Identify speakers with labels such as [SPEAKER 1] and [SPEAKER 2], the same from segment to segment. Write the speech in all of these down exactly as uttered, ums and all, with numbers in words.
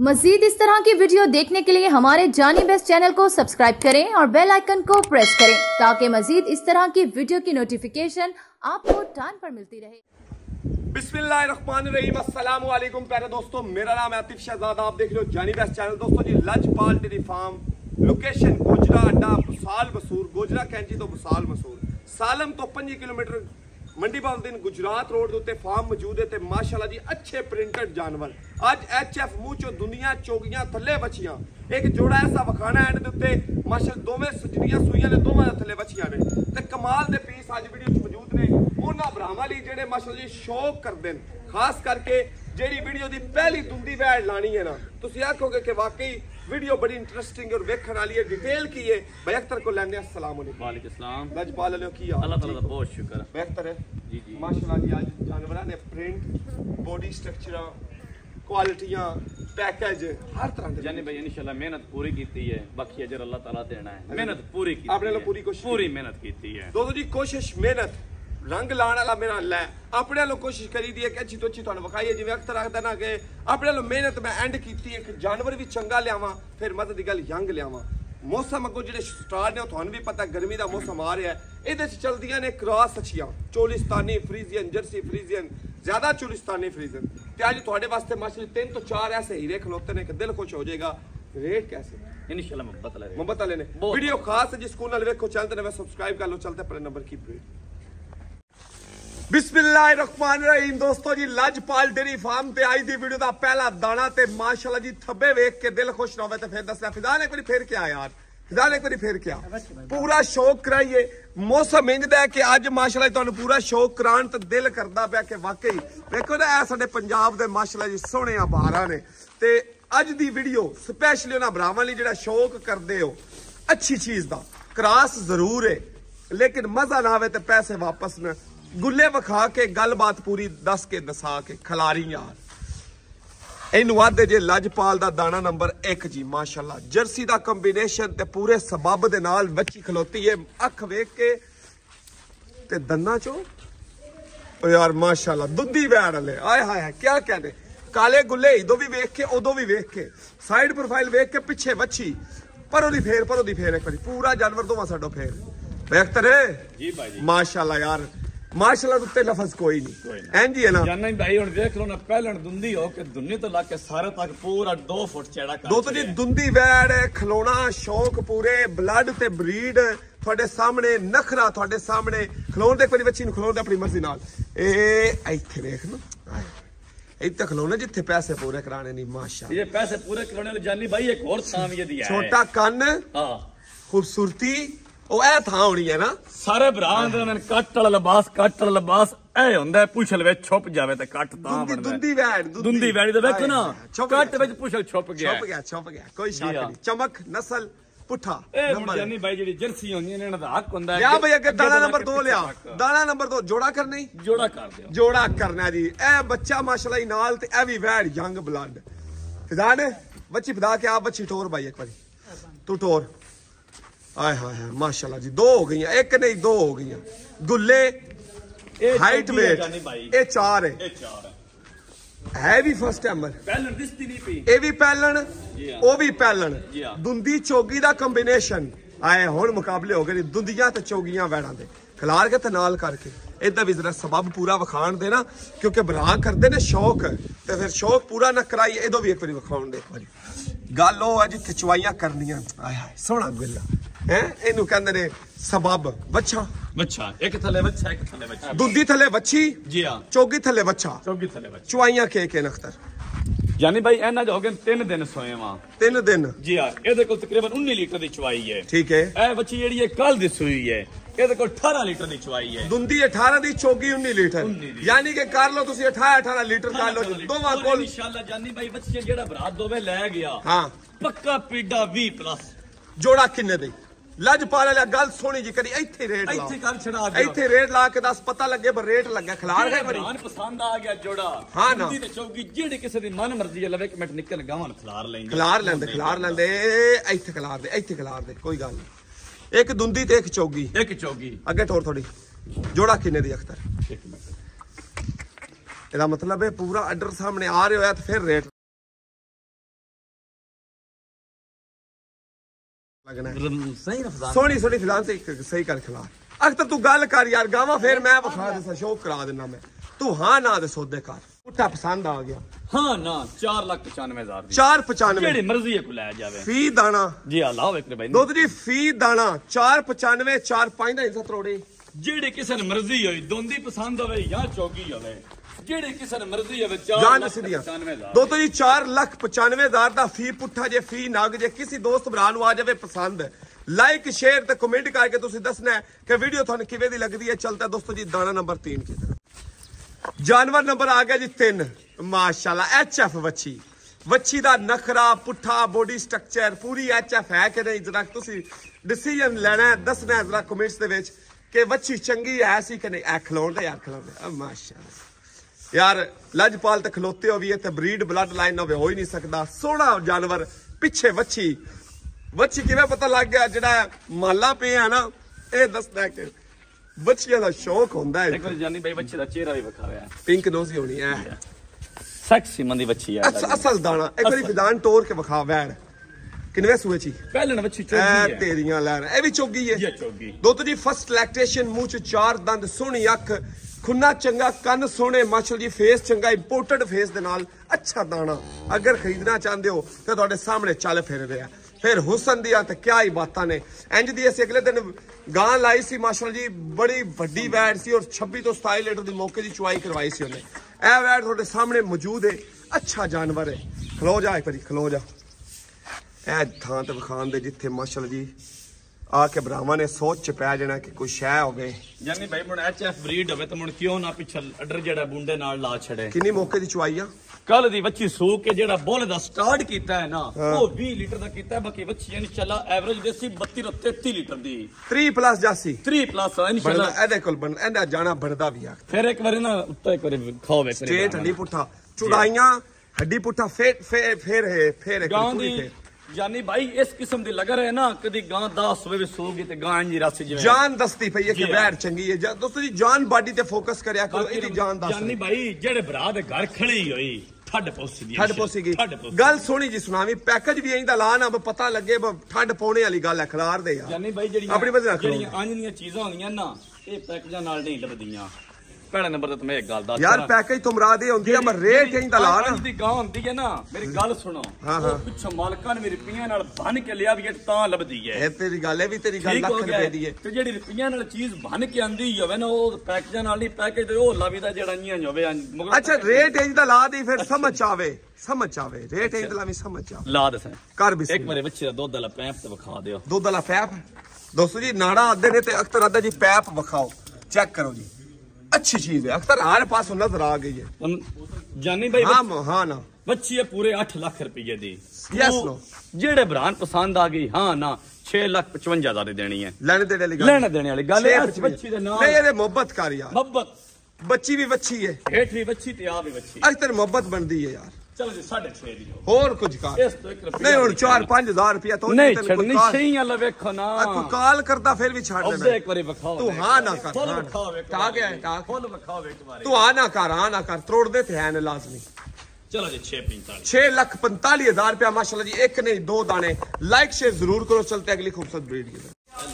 [SPEAKER 1] मजीद इस तरह की वीडियो देखने के लिए हमारे जानी बेस्ट चैनल को सब्सक्राइब करें और बेल आइकन को प्रेस करें ताकि मजीद इस तरह की वीडियो की नोटिफिकेशन आपको टाइम पर मिलती रहे।
[SPEAKER 2] बिस्मिल्लाहिर्रहमानिर्रहीम, अस्सलाम वालेकुम प्यारे दोस्तों, मेरा नाम है आतिफ शहजाद, आप देख रहे हो जानी बेस्ट चैनल। दोस्तों जी, Lajpal dairy farm, location Gojra अड्डा, बुसाल मसूर, गोजरा कैंची तो बुसाल मसूर, सालम तो पंजी किलोमीटर मंडी बाउद्दीन गुजरात रोड उत्ते फार्म मौजूद है। ते माशाल्लाह जी अच्छे प्रिंटेड जानवर अज एच एफ मूंह चो दुनिया चोगियां थले बचियां एक जोड़ा ऐसा वखाना एंड दे उत्ते माशाल्लाह दोवें सजड़ियां सूइयां ने, दोवां थले बचियां ने ते कमाल दे पीस अज वीडियो च मौजूद ने। उन्हां भरावां लई जेहड़े माशाल्लाह जी शौक करदे न, खास करके जेहड़ी वीडियो दी पहली दुंदी वैड़ लानी है ना, तुसीं आखोगे कि वाकई वीडियो बड़ी इंटरेस्टिंग और वेखण वाली है। डिटेल की है भाई अख्तर को लेने। अस्सलाम वालेकुम।
[SPEAKER 3] वालेकुम सलाम।
[SPEAKER 2] लजपाल वाले की हाल?
[SPEAKER 3] अल्लाह ताला दा बहुत शुक्र है।
[SPEAKER 2] बेहतर है
[SPEAKER 3] जी जी
[SPEAKER 2] माशाल्लाह जी। आज जानवरां ने प्रिंट, बॉडी स्ट्रक्चर, क्वालिटियां, पैकेज हर तरह दे
[SPEAKER 3] जानी भाई इंशाल्लाह मेहनत पूरी कीती है, बाकी अजर अल्लाह ताला देना है। मेहनत पूरी की
[SPEAKER 2] आपने लोग पूरी कोशिश
[SPEAKER 3] पूरी मेहनत कीती है।
[SPEAKER 2] दोस्तों जी, कोशिश मेहनत रंग लाने वाला मेरा लै अपने लो कोशिश करी दी है कि अच्छी तो अच्छी तुहानू विखाई है। जिवें अख्तर आखदा ना कि अपने लो मेहनत मैं एंड कीती है कि जानवर भी चंगा लियावां, फिर मत दी गल यंग लियावां। मौसम अगों जेहड़े स्टार्ट ने तुहानू भी पता गर्मी दा मौसम आ रहा है, इहदे च चलदियां ने क्रॉस अच्छियां, चोलिस्तानी फ्रीजियन, जर्सी फ्रीजियन, ज्यादा चोलिस्तानी फ्रीजियन। ते अज तुहाडे वास्ते माशाल्लाह तीन तो चार ऐसे हीरे खलोते ने कि दिल खुश हो जाएगा। रेट कैसे?
[SPEAKER 3] इंशाल्लाह मोहब्बत वाले
[SPEAKER 2] मोहब्बत वाले ने। वीडियो खास है, जिसको नाल वेखो चलते ने सब्सक्राइब कर लो। चलते अपने नंबर की रेट। बिस्मिल्लाहिर्रहमानिर्रहीम। दोस्तों जी, लजपाल डेयरी फार्म ते आई दी वीडियो दा पहला दाना ते माशाल्लाह जी थब्बे वेख के दिल खुश ना होवे ते फिर दसना फिजान एक बारी फिर क्या यार, फिजान एक बारी फिर क्या पूरा शौक कराइए। मौसम इंजदा है कि अज माशाल्लाह तुहानू पूरा शौक करान ते दिल करदा पिया कि वाकई देखो ना ए साडे पंजाब दे माशाल्लाह जी सोहणे बहारां ने। ते अज दी वीडियो स्पैशली उन्हां भरावां लई जेहड़ा शौक करदे हो अच्छी चीज दा। क्रास जरूर है लेकिन मजा ना आवे ते पैसे वापस न। गुल्ले विखा के गलबात पूरी दस के दसा के खिलारी यार। इनू आदे जे लजपाल दा दाना नंबर एक जी माशाल्लाह, जर्सी दा कंबीनेशन ते पूरे सबब दे नाल बच्ची खलोती है। अख वेख के ते दन्ना चो ओ यार माशाल्लाह दुधी वैड़ वाले आए हाय क्या कहने, काले गुल्ले इदो भी वेख के उदो भी वेख के, साइड प्रोफाइल वेख के पिछे बच्ची परों दी फेर परों दी फेर एक बारी पूरा जानवर दोवां साडो फेर बेहतर है
[SPEAKER 3] जी भाई जी।
[SPEAKER 2] माशाल्लाह यार माशाल्लाह उत्ते लफ्ज कोई नहीं एं जी है ना।
[SPEAKER 3] जाना भाई हुन देख लो ना, पहलन दुंदी हो के दुन्नी तो लाके सारे तक पूरा दो फुट चौड़ा कर
[SPEAKER 2] दो तो जी दुंदी वैड़ खलोना शौक पूरे ब्लड ते ब्रीड थोड़े सामने नखरा थोड़े सामने खलोन दे कोई बच्ची नु खलोन दे अपनी मर्जी नाल। ए इत्थे देख ना इत्थे खलोना जिथे पैसे पूरे कराने नहीं माशाल्लाह।
[SPEAKER 3] ये पैसे पूरे कराने जानी भाई एक और थाम ये दिया है।
[SPEAKER 2] छोटा कन, हां खूबसूरती ओ ए थां होनी है ना। सारे
[SPEAKER 3] भरावां दे ने कट वाला लिबास, कट वाला लिबास ए हुंदा है, पुछल विच छुप जावे ते कट तां बनदा।
[SPEAKER 2] दुंदी वैड़
[SPEAKER 3] दुंदी वैड़ी ते देखो ना कट विच पुछल छुप गया
[SPEAKER 2] छुप गया छुप गया कोई शक नहीं। चमक नस्ल पुठा
[SPEAKER 3] नंबर जानी भाई जेडी जर्सी होंदी ने इना दा हक हुंदा है।
[SPEAKER 2] या भाई अगर दाना नंबर दो लिया, दाना नंबर दो जोड़ा करना ही
[SPEAKER 3] जोड़ा कर दियो,
[SPEAKER 2] जोड़ा करना जी। ए बच्चा माशाल्लाह नाल ते ए भी वैड़ यंग ब्लड फिजान बच्ची फिदा के आप बच्ची टोर भाई एक बारी तू टोर। आय हाय हाय माशाल्लाह जी, दो हो गई एक नहीं दो हो गई गुल्ले हाइट वेट ए चार है,
[SPEAKER 3] ए चार है
[SPEAKER 2] है भी फर्स्ट टाइमर
[SPEAKER 3] पहलन दिसती नहीं पई,
[SPEAKER 2] ए भी पहलन ओ भी पहलन दुंदी चोगी दा कंबीनेशन आए हुन मुकाबले हो गए दुंदियां ते चोगियां वैड़ां दे खिलार के ते नाल करके इदा भी जरा सबब पूरा विखाण दे ना, क्योंकि भरा करदे ने शौक ते फिर शौक पूरा ना कराई इदो भी एक बारी विखाण दे। एक बारी गल ओ है जिथे चवाइयां करनियां आय हाय सोहना गुल्ला है इनू कहंदे ने सबब बच्चा
[SPEAKER 3] बच्चा एक थले बच्चा एक थले बच्चा
[SPEAKER 2] दुधी थले बच्ची जी हां, चोगी थले बच्चा
[SPEAKER 3] चोगी थले बच्चा
[SPEAKER 2] चवाइयां के के नख्तर
[SPEAKER 3] यानी भाई एना जो हो गए तीन दिन सोए वा
[SPEAKER 2] तीन दिन जी
[SPEAKER 3] हां। एदे कोल तकरीबन उन्नीस लीटर दी चवाई है, ठीक है। ए बच्ची जेडी है कल दी सुई है, एदे कोल अठारह लीटर दी चवाई है।
[SPEAKER 2] दुंदी अठारह दी चोगी उन्नीस लीटर यानी कि कर लो तुसी अठारह अठारह लीटर कर लो दोवां कोल
[SPEAKER 3] इंशाल्लाह। जानी भाई बच्चे जेड़ा भरा दोवे ले गया
[SPEAKER 2] हां
[SPEAKER 3] पक्का पीड़ा बीस प्लस
[SPEAKER 2] जोड़ा किन्ने दे लजपाल वाला गल सोनी जी करी इत्थे रेट ला
[SPEAKER 3] इत्थे कर छड़ा दे
[SPEAKER 2] इत्थे रेट ला के दस पता लगे पर रेट लगा खिलार है बड़ी
[SPEAKER 3] पसंद आ गया जोड़ा
[SPEAKER 2] हां ना
[SPEAKER 3] ते चौकी जेड़ी किसी दी मन मर्जी है लवे एक मिनट निकल गावन खिलार लेंगे
[SPEAKER 2] खिलार लेंदे खिलार लेंदे इत्थे खिलार दे इत्थे खिलार दे कोई गल नहीं। एक दुंदी ते एक चौगी
[SPEAKER 3] एक चौगी
[SPEAKER 2] अगे टोर थोड़ी जोड़ा किन्ने दी अख्तर
[SPEAKER 3] एक मिनट
[SPEAKER 2] ਇਹਦਾ मतलब है पूरा आर्डर सामने आ रहे हो तो फिर रेट लगना
[SPEAKER 3] सही ना फिजान
[SPEAKER 2] सोनी सोनी फिजान से सही कर खिला अख्तर तू गल कर यार गावा फिर मैं विखा दे शौक करा देना मैं तू हाँ ना दे सौदे कर पुट्ठा पसंद आ गया
[SPEAKER 3] हाँ ना चार लाख पचानवे हजार
[SPEAKER 2] चार पचानवे
[SPEAKER 3] जेड़ी मर्जी है को लै जावे
[SPEAKER 2] फी दाना
[SPEAKER 3] जी अल्लाह वेख भाई
[SPEAKER 2] दुध दी फी दाना चार पचानवे चार पांच दा हिस्सा त्रोड़े
[SPEAKER 3] जेड़ी किसी ने मर्जी होई दोंदी पसंद होवे या चौकी होवे जेड़ी किसी ने मर्जी होवे चार
[SPEAKER 2] जान
[SPEAKER 3] लाख
[SPEAKER 2] सीधिया
[SPEAKER 3] पचानवे हजार
[SPEAKER 2] दो तो जी चार लाख पचानवे हजार दा फी पुट्ठा जे फी नाग जे किसी दोस्त भरा नु आ जावे पसंद लाइक शेयर ते कमेंट करके तुसी दसना है कि वीडियो थानू किवें दी लगदी है चलता दोस्तों जी दाना नंबर तीन की तरफ जानवर नंबर आ गया जी तीन माशाल्लाह एच एफ वच्छी वच्छी दा नखरा पुट्ठा बॉडी स्ट्रक्चर पूरी एच एफ है कि नहीं जरा तुसी डिसीजन लेना है दसना है जरा कमेंट्स दे विच कि वच्छी चंगी है सी कि नहीं ए खलोण दे यार खलोण दे माशाल्लाह यार लजपाल ते खलोते हो भी है ते ब्रीड ब्लड लाइन होवे हो ही नहीं सकदा सोहना जानवर पिछे वच्छी वच्छी किवें पता लग गया जेड़ा माला पे है ना ए दसदा है कि बच्चियां दा शौक होंदा है
[SPEAKER 3] एक बार जानी भाई बच्चे दा चेहरा भी विखाया है
[SPEAKER 2] पिंक नोज़ी होनी है
[SPEAKER 3] सेक्सी मंदी बच्ची है
[SPEAKER 2] अस, असल दाना एक बारी फिजान टोर के विखा वैड़ किनवे सूए ची
[SPEAKER 3] पहले ना बच्ची चोगी
[SPEAKER 2] ए
[SPEAKER 3] है
[SPEAKER 2] तेरियां लैन ए भी चोगी है
[SPEAKER 3] ये चोगी
[SPEAKER 2] दो तो जी फर्स्ट लैक्टेशन मुंह च चार दंद सोहनी अख खुन्ना चंगा कन सोहने माशाल्लाह जी फेस चंगा इंपोर्टेड फेस दे नाल अच्छा दाना अगर खरीदना चाहते हो तो तुहाडे सामने चल फिर रहा फिर हुसन दिया तो क्या ही बातां ने इंज दी असीं अगले दिन गां लाई सी माशाल्लाह जी बड़ी वड्डी वैड़ सी और छब्बीस तो सताई लीटर दी मौके दी चुवाई करवाई सी उन्हें ए वैड़ तुहाडे सामने मौजूद है अच्छा जानवर है खलो जा एक बारी खलो जा ए थां ते विखान दे जिथे माशाल्लाह जी आके भरावां ने सोच च पै जाना कि कोई शै होवे
[SPEAKER 3] जानी भाई मुड़ एच एफ ब्रीड होवे तो मुड़ क्यों ना पिछल अडर जेड़ा बुंडे नाल ला छड़े
[SPEAKER 2] किन्नी मौके दी चुवाई आ
[SPEAKER 3] कल दी बच्ची सूक के जेड़ा बोल दा स्टार्ट कीता है ना वो बीस लीटर दा कीता है बाकी बच्ची इंशाल्लाह एवरेज देसी बत्तीस तैंतीस लीटर दी
[SPEAKER 2] तीस प्लस जासी
[SPEAKER 3] तीस प्लस इंशाल्लाह
[SPEAKER 2] एदे कोल बन एंदा जाना बनदा भी आ
[SPEAKER 3] फिर एक बारी ना उत्ते एक बारी खाओ वे
[SPEAKER 2] स्ट्रेट हड्डी पुट्ठा चुड़ाइयां हड्डी पुट्ठा फेर फेर फेर है फेर है
[SPEAKER 3] गां
[SPEAKER 2] पूरी
[SPEAKER 3] दी
[SPEAKER 2] फेर
[SPEAKER 3] जानी भाई इस किस्म दी लग रहा है ना कदी गां दस होवे सोगी ते गां जी रासी जिवें
[SPEAKER 2] जान दस्ती पई है कि वैर चंगी है जा- दोस्तों जी जान बॉडी ते फोकस करया करो इदी जान दस
[SPEAKER 3] जानी भाई जेड़े भरा दे घर खड़ी होई ठंड पौसी दी
[SPEAKER 2] ठंड पोसी गई
[SPEAKER 3] ठंड पौसी
[SPEAKER 2] गल सोनी जी सुनावी पैकेज भी इंदा ला ना पता लगे ठंड पौने वाली गल है खलार दे यार
[SPEAKER 3] जानी भाई जेड़ी
[SPEAKER 2] अपनी मर्जी रख लो।
[SPEAKER 3] जेड़ियां अंज दियां चीजां होंदियां ना ए पैकेजां नाल नहीं लभदियां पहले नंबर ते मैं एक गल दस
[SPEAKER 2] यार पैकेज तो मुराद ये होंदी है पर रेट इंदा ला ना
[SPEAKER 3] दी गां होंदी है ना मेरी गल सुनो
[SPEAKER 2] हाँ, हाँ।
[SPEAKER 3] पिछो मालकां ने मेरी रुपइयां नाल बन के लिया भी तां लभदी है
[SPEAKER 2] ए तेरी गल है भी तेरी गल
[SPEAKER 3] ठीक
[SPEAKER 2] लख
[SPEAKER 3] हो गया
[SPEAKER 2] रुपए दी है
[SPEAKER 3] ते जेड़ी रुपइयां नाल चीज बन के आंदी होवे ना ओ पैकेजां नाल नहीं पैकेज ते ओ लभदा जेड़ा इयां होवे मगर
[SPEAKER 2] अच्छा रेट इंदा ला दी फिर समझ आवे समझ आवे रेट इंदा ला भी समझ आवे
[SPEAKER 3] ला दस
[SPEAKER 2] कर भी
[SPEAKER 3] एक मेरे बच्चे दा दुध वाला पैप ते विखा दियो
[SPEAKER 2] दुध वाला पैप दोस्तों जी नाड़ा आदे ने ते अख्तर आदा जी पैप विखाओ चेक करो जी अच्छी चीज है अख्तर हर पास नजर आ गई है
[SPEAKER 3] तुम जानी भाई
[SPEAKER 2] हाँ हाँ ना
[SPEAKER 3] बच्ची है पूरे अठ लाख रुपये दी
[SPEAKER 2] Yes,
[SPEAKER 3] वो
[SPEAKER 2] no.
[SPEAKER 3] जेड़े भरान पसंद आ गई हाँ ना छह लाख पचवंजा हजार दी देनी है
[SPEAKER 2] लेने देने वाली गल
[SPEAKER 3] लेने देने वाली गल है
[SPEAKER 2] छे
[SPEAKER 3] बच्ची दे नाम
[SPEAKER 2] नहीं ये मोहब्बत कर यार
[SPEAKER 3] मोहब्बत
[SPEAKER 2] बच्ची भी बच्ची है
[SPEAKER 3] हेठ भी बच्ची ते आ भी बच्ची
[SPEAKER 2] अख्तर मोहब्बत बनदी है यार
[SPEAKER 3] चलो जी साढ़े छह दी हो
[SPEAKER 2] और कुछ कर
[SPEAKER 3] इस तो एक रुपया
[SPEAKER 2] नहीं और चार पांच हजार रुपया तो
[SPEAKER 3] नहीं छड़नी छही वाला वेखो ना
[SPEAKER 2] तू कॉल करता फिर भी छाड़
[SPEAKER 3] अब
[SPEAKER 2] देना
[SPEAKER 3] एक बारी विखाओ
[SPEAKER 2] तू हाँ ना कर
[SPEAKER 3] फुल
[SPEAKER 2] हाँ ना।
[SPEAKER 3] विखाओ एक
[SPEAKER 2] टाक है टाक
[SPEAKER 3] फुल विखाओ एक बारी
[SPEAKER 2] तू हाँ ना कर हाँ ना कर तोड़ दे थे है ना लाजमी
[SPEAKER 3] चलो जी छह पैंतालीस
[SPEAKER 2] छह लाख पैंतालीस हजार रुपया माशाल्लाह जी एक नहीं दो दाने लाइक शेयर जरूर करो चलते अगली खूबसूरत ब्रीड की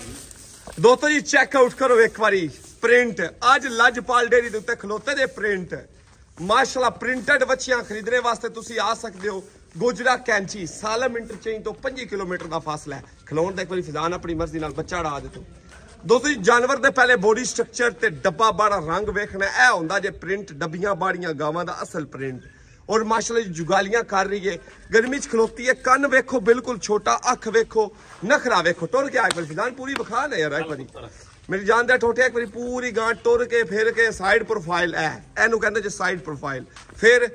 [SPEAKER 2] तरफ। दोस्तों जी चेकआउट करो एक बारी प्रिंट आज लजपाल डेयरी दे उत्ते खलोते दे प्रिंट माशाल्लाह प्रिंटेड बच्चियां खरीदने वास्ते तुसी आ सकते हो गोजरा कैंची सालम इंटरचेंज तो पच्चीस किलोमीटर का फासला है खलोण दा एक बारी फिजान अपनी मर्जी नाल बच्चा अड़ा दे तो दोस्तों जी जानवर दे पहले बॉडी स्ट्रक्चर ते डब्बा बाड़ा रंग वेखना ए हुंदा जे प्रिंट डब्बियां बाड़ियां गावां दा असल प्रिंट और माशाल्लाह जी जुगालियां कर रही है गर्मी च खलोती है कन वेखो बिल्कुल छोटा अख वेखो नखरा वेखो टुर के एक बारी फिजान पूरी बखा ले यार एक बारी मेरी जान दे ठोठे एक बारी पूरी गांठ टुर के फिर के साइड प्रोफाइल है एनू कहंदे जे साइड प्रोफाइल फिर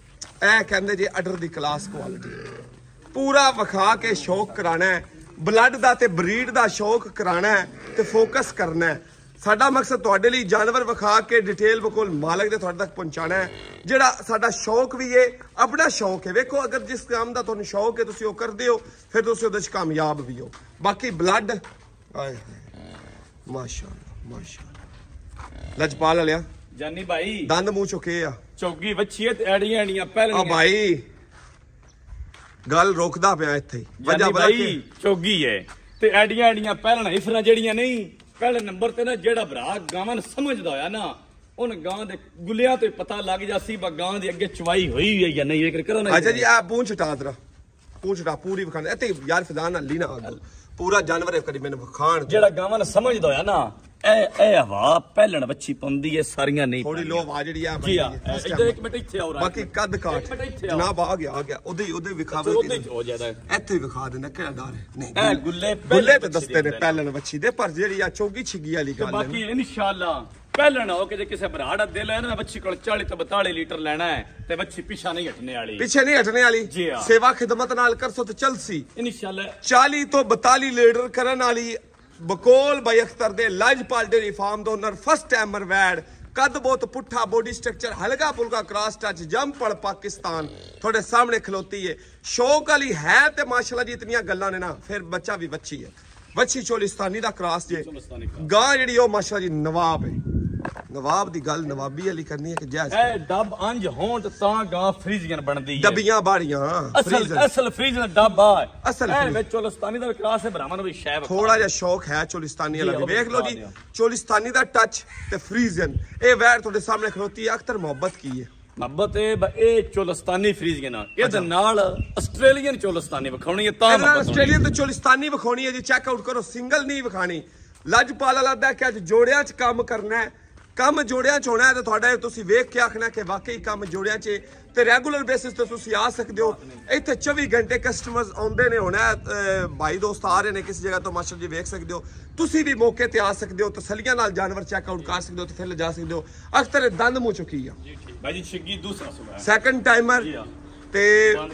[SPEAKER 2] ए कहंदे जे अडर दी क्लास क्वालिटी पूरा विखा के शौक कराना है ब्लड दा ते ब्रीड दा शौक कराना है ते फोकस करना है साडा मकसद तुहाडे लई जानवर विखा के डिटेल बिल्कुल मालक दे तुहाडे तक पहुंचाना है जेड़ा साडा शौक भी है अपना शौक है वेखो अगर जिस काम दा तुहानू शौक है तुसी ओ करदे हो फिर तुसी ओदे च कामयाब भी हो बाकी ब्लड आए माशाअल्लाह माशाअल्लाह लजपाल वालिया
[SPEAKER 3] जानी भाई
[SPEAKER 2] दंद मुंह चुके आ
[SPEAKER 3] चौगी बच्ची है ते एड़ियां एड़ियां पहले
[SPEAKER 2] आ भाई गल रोकदा पिया इत्थे ही वजह
[SPEAKER 3] जानी
[SPEAKER 2] बता
[SPEAKER 3] भाई
[SPEAKER 2] के
[SPEAKER 3] चौगी है ਤੇ ਐਡੀਆਂ ਐਡੀਆਂ ਪਹਿਲਾਂ ਇਫਰਾਂ ਜਿਹੜੀਆਂ ਨਹੀਂ ਪਹਿਲੇ ਨੰਬਰ ਤੇ ਨਾ ਜਿਹੜਾ ਭਰਾ ਗਾਵਾਂ ਨੂੰ ਸਮਝਦਾ ਹੋਇਆ ਨਾ ਉਹਨ ਗਾਂ ਦੇ ਗੁੱਲਿਆਂ ਤੋਂ ਪਤਾ ਲੱਗ ਜਾਸੀ ਬਾ ਗਾਂ ਦੇ ਅੱਗੇ ਚਵਾਈ ਹੋਈ ਹੋਈ ਹੈ ਜਾਂ ਨਹੀਂ ਵੇਖ ਕਰੋ ਨਾ।
[SPEAKER 2] ਅੱਛਾ ਜੀ ਆ ਪੂੰਛ ਹਟਾ ਦਰਾ ਪੂੰਛ ਹਟਾ ਪੂਰੀ ਵਿਖਾਣ ਤੇ ਯਾਰ ਫਿਦਾਨ ਅਲੀ ਨਾ ਪੂਰਾ ਜਾਨਵਰ ਕਰੀ ਮੈਨੂੰ ਵਿਖਾਣ
[SPEAKER 3] ਜਿਹੜਾ ਗਾਵਾਂ ਨੂੰ ਸਮਝਦਾ ਹੋਇਆ ਨਾ ਇਹ ਇਹ ਹਵਾ ਪਹਿਲਣ ਬੱਚੀ ਪੰਦੀ ਹੈ ਸਾਰੀਆਂ ਨਹੀਂ
[SPEAKER 2] ਥੋੜੀ ਲੋ ਆਵਾਜ਼ ਜਿਹੜੀ ਆ
[SPEAKER 3] ਜੀ ਆ ਇੱਧਰ ਇੱਕ ਮਿੰਟ ਇੱਥੇ ਆਓ
[SPEAKER 2] ਬਾਕੀ ਕੱਦ ਕਾਟ ਜਨਾਬ ਆ ਗਿਆ ਆ ਗਿਆ ਉਹਦੇ ਉਹਦੇ ਵਿਖਾਵੇ
[SPEAKER 3] ਉਹਦੇ ਹੋ ਜਾਦਾ
[SPEAKER 2] ਇੱਥੇ ਵਿਖਾ ਦੇਣਾ ਕਿਹੜਾ ਡਰ ਹੈ ਨਹੀਂ
[SPEAKER 3] ਇਹ ਗੁੱਲੇ
[SPEAKER 2] ਗੁੱਲੇ ਤੇ ਦੱਸਦੇ ਨੇ ਪਹਿਲਣ ਬੱਚੀ ਦੇ ਪਰ ਜਿਹੜੀ ਆ ਚੌਗੀ ਛਿੱਗੀ ਵਾਲੀ ਗੱਲ ਹੈ
[SPEAKER 3] ਬਾਕੀ ਇਨਸ਼ਾਅੱਲਾ ਪਹਿਲਣ ਹੋ ਕੇ ਜੇ ਕਿਸੇ ਭਰਾ ਦਾ ਦਿਲ ਹੈ ਨਾ ਬੱਚੀ ਕੋਲ ਚਾਲੀ ਤੋਂ ਬਤਾਲੀ ਲੀਟਰ ਲੈਣਾ ਹੈ ਤੇ ਬੱਚੀ ਪਿੱਛਾ ਨਹੀਂ ਹਟਣੇ ਵਾਲੀ
[SPEAKER 2] ਪਿੱਛੇ ਨਹੀਂ ਹਟਣੇ ਵਾਲੀ ਸੇਵਾ ਖਿਦਮਤ ਨਾਲ ਕਰਸੋ ਤੇ ਚਲਸੀ
[SPEAKER 3] ਇਨਸ਼ਾਅੱਲਾ
[SPEAKER 2] ਚਾਲੀ ਤੋਂ ਬਤਾਲੀ ਲੀਟਰ ਕਰਨ ਵਾਲੀ ਬਕੋਲ ਬਾਈ ਅਖਤਰ ਦੇ ਲਾਜਪਾਲ ਡੇਰੀ ਫਾਰਮ ਤੋਂ ਓਨਰ ਫਸਟ ਟਾਈਮਰ ਵੈਡ ਕੱਦ ਬਹੁਤ ਪੁੱਠਾ ਬੋਡੀ ਸਟਰਕਚਰ ਹਲਕਾ ਫੁਲਕਾ ਕ੍ਰਾਸ ਟੱਚ ਜੰਪੜ ਪਾਕਿਸਤਾਨ ਤੁਹਾਡੇ ਸਾਹਮਣੇ ਖਲੋਤੀ ਹੈ ਸ਼ੌਕ ਵਾਲੀ ਹੈ ਤੇ ਮਾਸ਼ਾਅੱਲਾ ਜੀ ਇਤਨੀਆਂ ਗੱਲਾਂ ਨੇ ਨਾ ਫਿਰ ਬੱਚਾ ਵੀ ਬੱਚੀ ਹੈ ਬੱਚੀ ਚੋਲਿਸਤਾਨੀ ਦਾ ਕ੍ਰਾਸ ਜੇ ਗਾਂ ਜਿਹੜੀ ਉਹ ਮਾਸ਼ਾਅੱਲਾ ਜੀ ਨਵਾਬ ਹੈ ਨਵਾਬ ਦੀ ਗੱਲ ਨਵਾਬੀ ਵਾਲੀ ਕਰਨੀ ਹੈ ਕਿ ਜੈਸ
[SPEAKER 3] ਇਹ ਡੱਬ ਅੰਜ ਹੋਣ ਤਾਂ ਗਾਂ ਫਰੀਜ਼ੀਅਨ ਬਣਦੀ ਹੈ
[SPEAKER 2] ਡੱਬੀਆਂ ਬਾੜੀਆਂ
[SPEAKER 3] ਅਸਲ ਅਸਲ ਫਰੀਜ਼ੀਅਨ ਡੱਬ ਆ
[SPEAKER 2] ਅਸਲ
[SPEAKER 3] ਇਹ ਵਿੱਚ ਚੋਲਿਸਤਾਨੀ ਦਾ ਕ੍ਰਾਸ ਹੈ ਭਰਾਵਾਂ ਨੂੰ ਵੀ ਸ਼ੈਬ
[SPEAKER 2] ਥੋੜਾ ਜਿਹਾ ਸ਼ੌਕ ਹੈ ਚੋਲਿਸਤਾਨੀ ਵਾਲਾ ਵੀ ਵੇਖ ਲਓ ਜੀ ਚੋਲਿਸਤਾਨੀ ਦਾ ਟੱਚ ਤੇ ਫਰੀਜ਼ੀਅਨ ਇਹ ਵੈਰ ਤੁਹਾਡੇ ਸਾਹਮਣੇ ਖਲੋਤੀ ਹੈ ਅਖਤਰ ਮੁਹੱਬਤ ਕੀ ਹੈ
[SPEAKER 3] ਮੁਹੱਬਤ ਇਹ ਇਹ ਚੋਲਿਸਤਾਨੀ ਫਰੀਜ਼ੀਅਨ ਇਹਦੇ ਨਾਲ ਆਸਟ੍ਰੇਲੀਅਨ ਚੋਲਿਸਤਾਨੀ ਵਿਖਾਉਣੀ ਹੈ ਤਾਂ
[SPEAKER 2] ਆਸਟ੍ਰੇਲੀਅਨ ਤੇ ਚੋਲਿਸਤਾਨੀ ਵਿਖਾਉਣੀ ਹੈ ਜੀ ਚੈੱਕ ਆਊਟ ਕਰੋ ਸਿੰਗਲ ਨਹੀਂ ਵਿਖਾਣੀ ਲੱਜਪਾਲ ਲੱਗਦਾ ਕਿ ਅੱਜ ਜੋੜਿਆਂ 'ਚ ਕੰਮ ਕਰਨਾ ਹੈ ਕੰਮ ਜੋੜਿਆਂ 'ਚ ਹੋਣਾ ਹੈ ਤੇ ਤੁਹਾਡਾ ਤੁਸੀਂ ਵੇਖ ਕੇ ਆਖਣਾ ਕਿ ਵਾਕਈ ਕੰਮ ਜੋੜਿਆਂ 'ਚ ਤੇ ਰੈਗੂਲਰ ਬੇਸਿਸ ਤੇ ਤੁਸੀਂ ਆ ਸਕਦੇ ਹੋ ਇੱਥੇ ਚੌਵੀ ਘੰਟੇ ਕਸਟਮਰਸ ਆਉਂਦੇ ਨੇ ਹੋਣਾ ਭਾਈ ਦੋਸਤ ਆ ਰਹੇ ਨੇ ਕਿਸੇ ਜਗ੍ਹਾ ਤੋਂ ਮਾਸਟਰ ਜੀ ਵੇਖ ਸਕਦੇ ਹੋ ਤੁਸੀਂ ਵੀ ਮੌਕੇ ਤੇ ਆ ਸਕਦੇ ਹੋ ਤਸੱਲੀਆਂ ਨਾਲ ਜਾਨਵਰ ਚੈੱਕ ਆਊਟ ਕਰ ਸਕਦੇ ਹੋ ਤੇ ਫਿਰ ਲਿਜਾ ਸਕਦੇ ਹੋ ਅਖਤਰ ਦੰਦ ਮੂੰਹ ਚੁੱਕੀ ਆ
[SPEAKER 3] ਜੀ ਠੀਕ ਭਾਈ ਜੀ ਛਿੱਗੀ ਦੂਸਰਾ ਸੁਣਾ
[SPEAKER 2] ਸੈਕੰਡ ਟਾਈਮਰ ਤੇ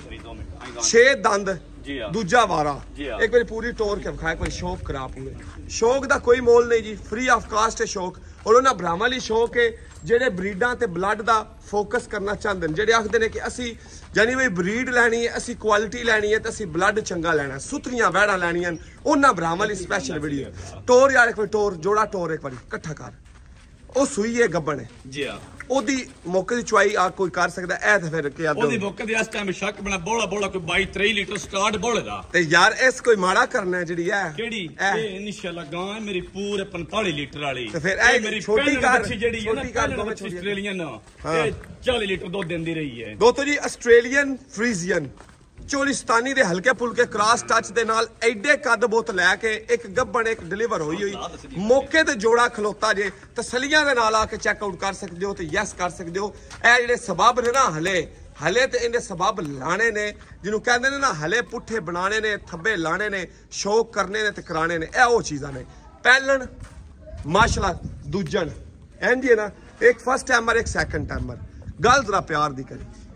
[SPEAKER 2] ਛੇ ਦੰਦ ਦੂਜਾ ਵਾਰਾ ਇੱਕ ਵਾਰੀ ਪੂਰੀ ਟੋਰ ਕੇ ਵਿਖਾਇਆ ਕੋਈ ਸ਼ੌਕ ਕਰਾ ਪੂਰੇ ਸ਼ੌਕ ਦਾ ਕੋਈ ਮੋਲ ਨਹੀਂ ਜੀ ਫ੍ਰੀ ਆਫ ਕਾਸਟ ਹੈ ਸ਼ੌਕ ਔਰ ਉਹਨਾਂ ਭਰਾਵਾਂ ਲਈ ਸ਼ੌਕ ਹੈ ਜਿਹੜੇ ਬਰੀਡਾਂ ਤੇ ਬਲੱਡ ਦਾ ਫੋਕਸ ਕਰਨਾ ਚਾਹੁੰਦੇ ਨੇ ਜਿਹੜੇ ਆਖਦੇ ਨੇ ਕਿ ਅਸੀਂ ਜਾਨੀ ਵੀ ਬਰੀਡ ਲੈਣੀ ਹੈ ਅਸੀਂ ਕੁਆਲਿਟੀ ਲੈਣੀ ਹੈ ਤੇ ਅਸੀਂ ਬਲੱਡ ਚੰਗਾ ਲੈਣਾ ਸੁਥਰੀਆਂ ਵੈੜਾਂ ਲੈਣੀਆਂ ਉਹਨਾਂ ਭਰਾਵਾਂ ਲਈ ਸਪੈਸ਼ਲ ਵੀਡੀਓ ਟੋਰ ਯਾਰ ਇੱਕ ਵਾਰੀ ਟੋਰ ਜੋੜਾ ਟੋਰ ਇੱਕ ਵਾਰੀ ਇਕੱਠਾ ਕਰ ਉਹ ਸੂਈ ਹੈ ਗੱਬਣ ਹੈ
[SPEAKER 3] ਜੀ ਆ
[SPEAKER 2] ਉਹਦੀ ਮੌਕੇ ਦੀ ਚੁਆਈ ਆ ਕੋਈ ਕਰ ਸਕਦਾ ਇਹ ਤੇ ਫਿਰ ਕੀ ਆਦੋ
[SPEAKER 3] ਉਹਦੀ ਮੌਕੇ ਦੀ ਇਸ ਟਾਈਮ ਸ਼ੱਕ ਬਣਾ ਬੋਲਾ ਬੋਲਾ ਕੋਈ ਬਾਈ ਤੇਈ ਲੀਟਰ ਸਟਾਰਟ ਬੋਲੇ ਦਾ
[SPEAKER 2] ਤੇ ਯਾਰ ਇਸ ਕੋਈ ਮਾੜਾ ਕਰਨਾ ਜਿਹੜੀ ਹੈ
[SPEAKER 3] ਕਿਹੜੀ ਇਹ ਇਨਸ਼ਾਅੱਲਾ ਗਾਂ ਹੈ ਮੇਰੀ ਪੂਰੇ ਪੰਤਾਲੀ ਲੀਟਰ ਵਾਲੀ
[SPEAKER 2] ਤੇ ਫਿਰ ਇਹ ਮੇਰੀ ਛੋਟੀ ਕਾਰ
[SPEAKER 3] ਜਿਹੜੀ ਹੈ ਨਾ ਪਹਿਲਾਂ ਵਿੱਚ ਆਸਟ੍ਰੇਲੀਅਨ ਇਹ ਚਾਲੀ ਲੀਟਰ ਦੁੱਧ ਦਿੰਦੀ ਰਹੀ ਹੈ
[SPEAKER 2] ਦੋਸਤੋ ਜੀ ਆਸਟ੍ਰੇਲੀਅਨ ਫਰੀਜ਼ੀਅਨ ਚੋਲਿਸਤਾਨੀ ਦੇ ਹਲਕੇ ਫੁਲਕੇ ਕ੍ਰਾਸ ਟੱਚ ਦੇ ਨਾਲ ਐਡੇ ਕੱਦ ਬੋਤ ਲੈ ਕੇ ਇੱਕ ਗੱਬਣ ਇੱਕ ਡਿਲੀਵਰ ਹੋਈ ਹੋਈ ਮੌਕੇ ਤੇ ਜੋੜਾ ਖਲੋਤਾ ਜੇ ਤਸਲੀਆਂ ਦੇ ਨਾਲ ਆ ਕੇ ਚੈੱਕ ਆਊਟ ਕਰ ਸਕਦੇ ਹੋ ਤੇ ਯੈਸ ਕਰ ਸਕਦੇ ਹੋ ਇਹ ਜਿਹੜੇ ਸਬਬ ਨੇ ਨਾ ਹਲੇ ਹਲੇ ਤੇ ਇਹਦੇ ਸਬਬ ਲਾਣੇ ਨੇ ਜਿਹਨੂੰ ਕਹਿੰਦੇ ਨੇ ਨਾ ਹਲੇ ਪੁੱਠੇ ਬਣਾਣੇ ਨੇ ਥੱਬੇ ਲਾਣੇ ਨੇ ਸ਼ੌਕ ਕਰਨੇ ਨੇ ਤੇ ਕਰਾਣੇ ਨੇ ਇਹ ਉਹ ਚੀਜ਼ਾਂ ਨੇ ਪਹਿਲਣ ਮਾਸ਼ਾਅੱਲਾ ਦੂਜਣ ਇੰਜ ਨਾ ਇੱਕ ਫਸਟ ਟਾਈਮਰ ਇੱਕ ਸੈਕੰਡ ਟਾਈਮਰ ਗੱਲ ਜ਼ਰਾ ਪਿਆਰ ਦੀ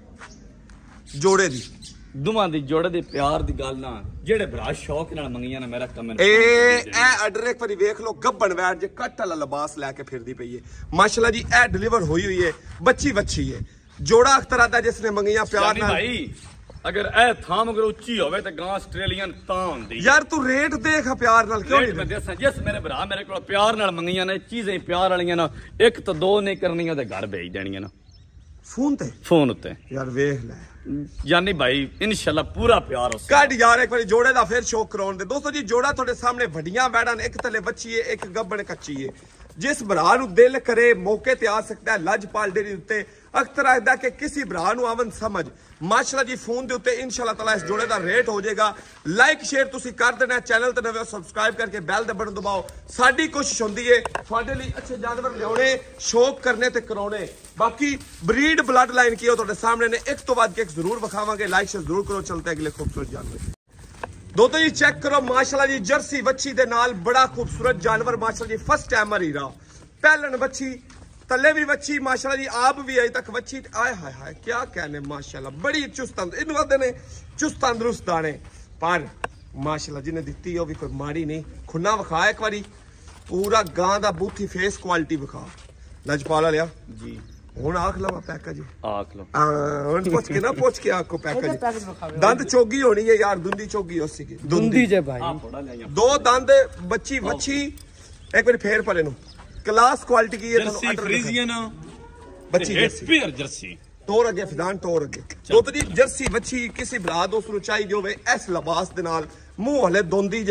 [SPEAKER 2] ਕਰੀ ਜੋੜੇ ਦੀ
[SPEAKER 3] ਦੋਵਾਂ ਦੀ ਜੋੜੇ ਦੇ ਪਿਆਰ ਦੀ ਗੱਲ ਨਾ ਜਿਹੜੇ ਭਰਾ ਸ਼ੌਕ ਨਾਲ ਮੰਗੀਆਂ ਨਾ ਮੇਰਾ ਕੰਮ
[SPEAKER 2] ਇਹ ਇਹ ਆਰਡਰ ਇੱਕ ਵਾਰੀ ਵੇਖ ਲਓ ਗੱਬਣ ਵੈੜ ਜੇ ਕੱਟ ਵਾਲਾ ਲਿਬਾਸ ਲੈ ਕੇ ਫਿਰਦੀ ਪਈ ਹੈ ਮਾਸ਼ਾਅੱਲਾ ਜੀ ਇਹ ਡਿਲੀਵਰ ਹੋਈ ਹੋਈ ਹੈ ਬੱਚੀ ਬੱਚੀ ਹੈ ਜੋੜਾ ਅਖਤਰ ਆਦਾ ਜਿਸ ਨੇ ਮੰਗੀਆਂ ਪਿਆਰ ਨਾਲ
[SPEAKER 3] ਭਾਈ ਅਗਰ ਇਹ ਥਾਮ ਅਗਰ ਉੱਚੀ ਹੋਵੇ ਤਾਂ ਗਾਂ ਆਸਟ੍ਰੇਲੀਅਨ ਤਾਂ ਹੁੰਦੀ
[SPEAKER 2] ਯਾਰ ਤੂੰ ਰੇਟ ਦੇਖ ਪਿਆਰ ਨਾਲ ਕਿਉਂ ਨਹੀਂ
[SPEAKER 3] ਮੈਂ ਦੱਸਾਂ ਜਿਸ ਮੇਰੇ ਭਰਾ ਮੇਰੇ ਕੋਲ ਪਿਆਰ ਨਾਲ ਮੰਗੀਆਂ ਨੇ ਚੀਜ਼ਾਂ ਪਿਆਰ ਵਾਲੀਆਂ ਨਾ ਇੱਕ ਤਾਂ ਦੋ ਨਹੀਂ ਕਰਨੀਆਂ ਤੇ ਘਰ ਭੇਜ ਦੇਣੀਆਂ ਨਾ
[SPEAKER 2] ਫੋਨ ਤੇ
[SPEAKER 3] ਫੋਨ ਉੱਤੇ
[SPEAKER 2] ਯਾਰ ਵੇਖ ਲੈ
[SPEAKER 3] ਜਾਨੀ ਭਾਈ ਇਨਸ਼ਾਅੱਲਾ ਪੂਰਾ ਪਿਆਰ ਹੋਸੇ
[SPEAKER 2] ਕੱਢ ਯਾਰ ਇੱਕ ਵਾਰੀ ਜੋੜੇ ਦਾ ਫਿਰ ਸ਼ੌਕ ਕਰਾਉਣ ਦੇ ਦੋਸਤੋ ਜੀ ਜੋੜਾ ਤੁਹਾਡੇ ਸਾਹਮਣੇ ਵੱਡੀਆਂ ਵੈੜਾਂ ਨੇ ਇੱਕ ਥੱਲੇ ਬੱਚੀ ਏ ਇੱਕ ਗੱਬਣ ਕੱਚੀ ਏ ਜਿਸ ਭਰਾ ਨੂੰ ਦਿਲ ਕਰੇ ਮੌਕੇ ਤੇ ਆ ਸਕਦਾ ਹੈ ਲੱਜਪਾਲ ਡੇਰੀ ਉੱਤੇ ਅਖਤਰ ਆਖਦਾ ਕਿ ਕਿਸੇ ਭਰਾ ਨੂੰ ਆਵਨ ਸਮਝ ਮਾਸ਼ਾਅੱਲਾ ਜੀ ਫੋਨ ਦੇ ਉੱਤੇ ਇਨਸ਼ਾਅੱਲਾ ਤਾਲਾ ਇਸ ਜੋੜੇ ਦਾ ਰੇਟ ਹੋ ਜਾਏਗਾ ਲਾਈਕ ਸ਼ੇਅਰ ਤੁਸੀਂ ਕਰ ਦੇਣਾ ਚੈਨਲ ਤੇ ਨਵੇਂ ਸਬਸਕ੍ਰਾਈਬ ਕਰਕੇ ਬੈਲ ਦਾ ਬਟਨ ਦਬਾਓ ਸਾਡੀ ਕੋਸ਼ਿਸ਼ ਹੁੰਦੀ ਏ ਤੁਹਾਡੇ ਲਈ ਅੱਛੇ ਜਾਨਵਰ ਲਿਆਉਣੇ ਸ਼ੌਕ ਕਰਨੇ ਤੇ ਕਰਾਉਣੇ ਬਾਕੀ ਬਰੀਡ ਬਲੱਡ ਲਾਈਨ ਕੀ ਹੋ ਤੁਹਾਡੇ ਸਾਹਮਣੇ ਨੇ ਇੱਕ ਤੋਂ ਬਾਅਦ ਇੱਕ ਜ਼ਰੂਰ ਵਿਖਾਵਾਂਗੇ ਲਾਈਕ ਸ਼ੇਅਰ ਜ਼ਰੂਰ ਕਰੋ ਚਲਤੇ ਅਗਲੇ ਖੂਬਸੂਰਤ ਜਾਨਵਰ ਦੋਸਤੋ ਜੀ ਚੈੱਕ ਕਰੋ ਮਾਸ਼ਾਅੱਲਾ ਜੀ ਜਰਸੀ ਬੱਚੀ ਦੇ ਨਾਲ ਬੜਾ ਖੂਬਸੂਰਤ ਜਾਨਵਰ ਮਾਸ਼ਾਅੱਲਾ ਜੀ ਫਸਟ ਟਾਈਮਰ ਹੀਰਾ ਪਹਿਲਣ ਬੱਚੀ ਤੱਲੇ ਵੀ ਬੱਚੀ ਮਾਸ਼ਾਅੱਲਾ ਜੀ ਆਪ ਵੀ ਅਜੇ ਤੱਕ ਬੱਚੀ ਆਏ ਹਾਏ ਹਾਏ ਕੀ कहने ਮਾਸ਼ਾਅੱਲਾ ਬੜੀ ਚੁਸਤ ਇਹਨੂੰ ਕਹਿੰਦੇ ਨੇ ਚੁਸਤ ਤੰਦਰੁਸਤ ਦਾਣੇ ਪਰ ਮਾਸ਼ਾਅੱਲਾ ਜਿਹਨੇ ਦਿੱਤੀ ਉਹ ਵੀ ਕੋਈ ਮਾੜੀ ਨਹੀਂ ਖੁੰਨਾ ਵਿਖਾ ਇੱਕ ਵਾਰੀ ਪੂਰਾ ਗਾਂ ਦਾ ਬੂਥੀ ਫੇਸ ਕੁਆਲਿਟੀ ਵਿਖਾ ਲਜਪਾਲ ਵਾਲਿਆ
[SPEAKER 3] ਜੀ
[SPEAKER 2] ਹੁਣ ਆਖ ਲਵਾ ਪੈਕੇਜ
[SPEAKER 3] ਆਖ ਲਓ
[SPEAKER 2] ਹਾਂ ਹੁਣ ਪੁੱਛ ਕੇ ਨਾ ਪੁੱਛ ਕੇ ਆਖੋ ਪੈਕੇਜ ਦੰਦ ਚੋਗੀ ਹੋਣੀ ਹੈ ਯਾਰ ਦੁੰਦੀ ਚੋਗੀ ਉਸੇ ਕੀ
[SPEAKER 4] ਦੁੰਦੀ ਜੇ ਭਾਈ
[SPEAKER 2] ਦੋ ਦੰਦ ਬੱਚੀ ਵੱਛੀ ਇੱਕ ਵਾਰੀ ਫੇਰ ਪਲੇ ਨੂੰ क्लास क्वालिटी की है
[SPEAKER 3] जर्सी फ्रीजियन
[SPEAKER 2] बच्ची
[SPEAKER 3] जर्सी जर्सी
[SPEAKER 2] टोर अगे फिदान टोर अगे तो तो जी जर्सी बच्ची किसी भरा दोस्त ਨੂੰ ਚਾਹੀਦੀ ਹੋਵੇ ਇਸ ਲਿਬਾਸ ਦੇ ਨਾਲ ਮੂੰਹ ਹਲੇ ਦੋਂਦੀ ਜੇ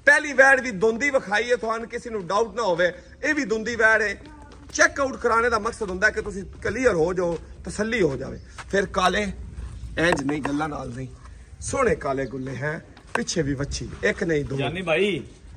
[SPEAKER 2] पहली वैड भी दुंदी विखाई है, तुहानू किसी नू डाउट ना होवे ये भी दुंदी वैड है। चेकआउट कराने का मकसद होंदा है कि तुसी क्लीयर हो जाओ, तसल्ली हो जाए। फिर काले इंज नहीं गल्ला नाल नहीं, सोने काले गुल्ले हैं, पिछे भी बच्ची एक नहीं दो।
[SPEAKER 3] जानी भाई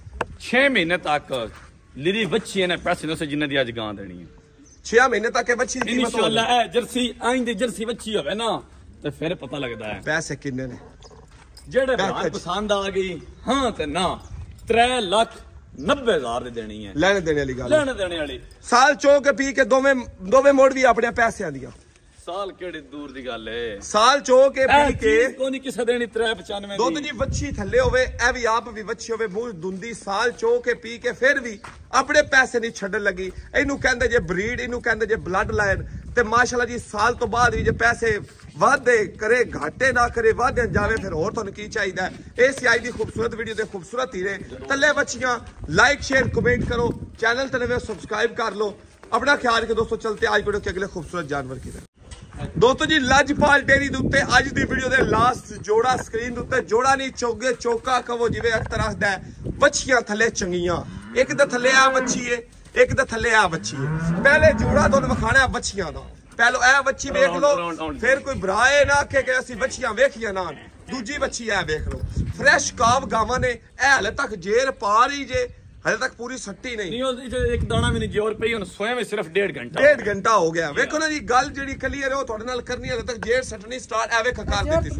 [SPEAKER 3] छह महीने तक लिरी बच्ची ने पैसे ने जिन्हें दी आज गां देनी है।
[SPEAKER 2] छह महीने तक बच्ची की कीमत
[SPEAKER 3] इंशाल्लाह है जर्सी आइन दी जर्सी बच्ची होवे ना तो फिर पता लगता है
[SPEAKER 2] पैसे किन्ने ने।
[SPEAKER 3] जेड़े भरा पसंद आ गई हां ते ना त्रै लाख नब्बे हजार दे देनी है।
[SPEAKER 2] लेने देने वाली गल,
[SPEAKER 3] लेने देने वाली
[SPEAKER 2] साल चो के पी के दोवें दोवें मोड़ भी अपने पैसे दिया।
[SPEAKER 3] साल केड़ी दूर दी गल है,
[SPEAKER 2] साल चो के पी के
[SPEAKER 3] कोनी किसे देनी त्रै पचानवे दी।
[SPEAKER 2] दुध जी बच्ची थल्ले होवे ए भी आप भी बच्ची होवे मुंह दुंदी, साल चो के पी के फिर भी अपने पैसे नहीं छड्डन लगी। इनू कहंदे जे ब्रीड, इनू कहंदे जे ब्लड लाइन। ते माशाल्लाह जी साल तो बाद भी जे पैसे वादे करे घाटे ना करे वादे जावे फिर होर तुहानू की चाहिदा है। इस आई दी खूबसूरत वीडियो दे खूबसूरत हीरे तल्ले बच्चियां लाइक शेयर कमेंट करो, चैनल ते नवे सब्सक्राइब कर लो। अपना ख्याल रखो दोस्तों, चलते आज वीडियो के अगले खूबसूरत जानवर की तरफ। दोस्तों जी लजपाल डेयरी दे उत्ते अज दी वीडियो दे लास्ट जोड़ा स्क्रीन दे उत्ते जोड़ा नहीं चौगे चौका कवो जिवें अख्तर आखदा है। बच्चियां थल्ले चंगियां, एक दे थल्ले आ बच्ची है, एक दे थल्ले आ बच्ची है। पहले जोड़ा तुहानू विखाना बच्चियां दा, पहलो ए बच्ची वेख लो, फिर कोई भराए ना आखे कि असि बच्चियां वेखियां ना। दूजी बच्ची ए वेख लो, फ्रेश काव गावां ने, ए हले तक जेर पा रही जे, हले तक पूरी सट्टी नहीं,
[SPEAKER 3] नहीं एक दाना भी नहीं जोर पई। हुन सोए में सिर्फ डेढ़ घंटा
[SPEAKER 2] डेढ़ घंटा हो गया। वेखो ना जी गल जेड़ी क्लियर है तुहाडे नाल करनी, हले तक जेर सटनी स्टार्ट एवे खकार देती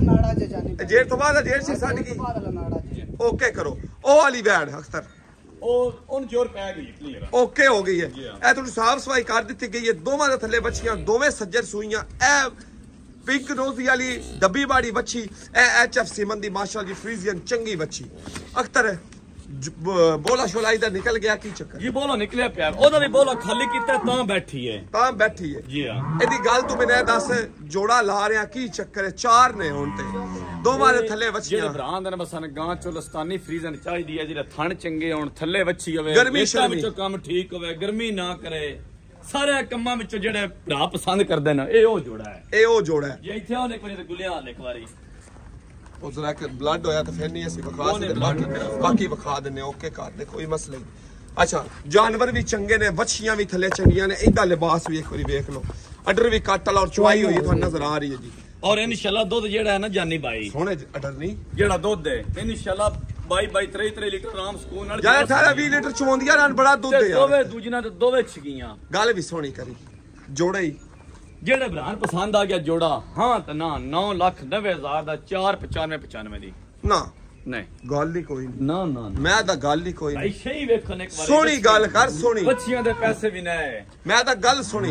[SPEAKER 2] सी। जेर तो बाद जेर से सट गई, ओके करो ओ वाली बैड अख्तर
[SPEAKER 3] उन जोर पै गई क्लियर
[SPEAKER 2] ओके हो गई है। ए थोड़ी साफ सफाई कर दी गई है। दोवां दे थल्ले बच्चियां, दोवें सज्जर सूइयां। ए पिंक नोजी वाली डब्बी बाड़ी बच्ची, ए एच एफ सीमन दी माशाअल्लाह जी फ्रीजियन चंगी बच्ची। अख्तर बोला शोला इधर निकल गया की चक्कर
[SPEAKER 3] जी, बोला निकलिया प्यार ओदा भी बोला खाली कीता ता बैठी है
[SPEAKER 2] ता बैठी है
[SPEAKER 3] जी हां।
[SPEAKER 2] एदी गल तू मैंने दस जोड़ा ला रहा की चक्कर है, चार ने हुन ते दोवां दे थल्ले बच्चियां।
[SPEAKER 3] जेड़े भरा ने बस गां चोलस्तानी फ्रीजन चाहिदी है, जेड़ा थण चंगे होण थल्ले बच्ची होवे,
[SPEAKER 2] गर्मी शर्मी
[SPEAKER 3] विचों काम ठीक होवे, गर्मी ना करे, सारे कम्मां विचों जेड़े भरा पसंद करदे ना ए ओ जोड़ा है,
[SPEAKER 2] ए ओ जोड़ा है।
[SPEAKER 3] ये इथे ओने कोई गुलिया हाल एक बारी
[SPEAKER 2] उधर एक ब्लड होया तो फिर नहीं ऐसी बखा से बाकी बाकी बखा देने ओके कर दे, कोई मसला नहीं। अच्छा जानवर भी चंगे ने, बच्चियां भी थल्ले चंगियां ने, इदा लिबास भी एक बारी देख लो, अडर भी कट वाला और चुवाई हुई है नजर आ रही है जी।
[SPEAKER 3] और इंशाल्लाह दूध जेड़ा है ना जानी भाई
[SPEAKER 2] सोने अडर नहीं
[SPEAKER 3] जेड़ा दूध है इंशाल्लाह बाई बाई त्रेई त्रेई लीटर आराम सुकून नाल
[SPEAKER 2] यार अठारह बीस लीटर चुवांदियां नाल बड़ा दूध है यार।
[SPEAKER 3] दोवे दूजियां ते दोवे छगियां गल
[SPEAKER 2] भी सोहनी करी जोड़ा ही
[SPEAKER 3] जेड़े भरान पसंद आ गया जोड़ा हां तो ना नौ लाख नब्बे हजार दा चार पचानवे पचानवे दी ना नहीं गल ही कोई ना ना मैं तो गल ही कोई भाई सही वेखो एक बार सोहनी गल कर, सोहनी बच्चियां दे पैसे भी ना मैं तो गल सोहनी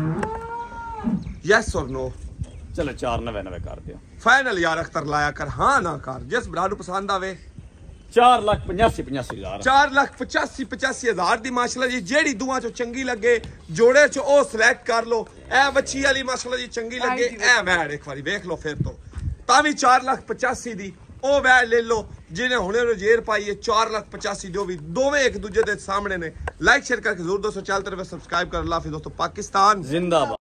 [SPEAKER 3] कर यस और नो। चलो चार नवे नवे कर दियो फाइनल यार अख्तर लाया कर, हाँ ना कर जिस भरा नू पसंद आवे। चार लाख पचासी पचासी हजार चार लाख पचासी पचासी हजार दी माशाल्लाह जी जेड़ी दुआ चो चंगी लगे जोड़े चो ओ सिलेक्ट कर लो। ए बच्ची वाली माशाल्लाह जी चंगी लगे ए वैड एक बारी देख लो फिर तो तावी चार लाख पचासी दी ओ वैड ले लो जिन्हें हुणे रोजेर पाई है चार लाख पचासी जो भी दोवें एक दूजे दे सामने ने। लाइक शेयर करके जरूर दोस्तों चैनल तरफ सब्सक्राइब कर लो। दोस्तों पाकिस्तान जिंदाबाद।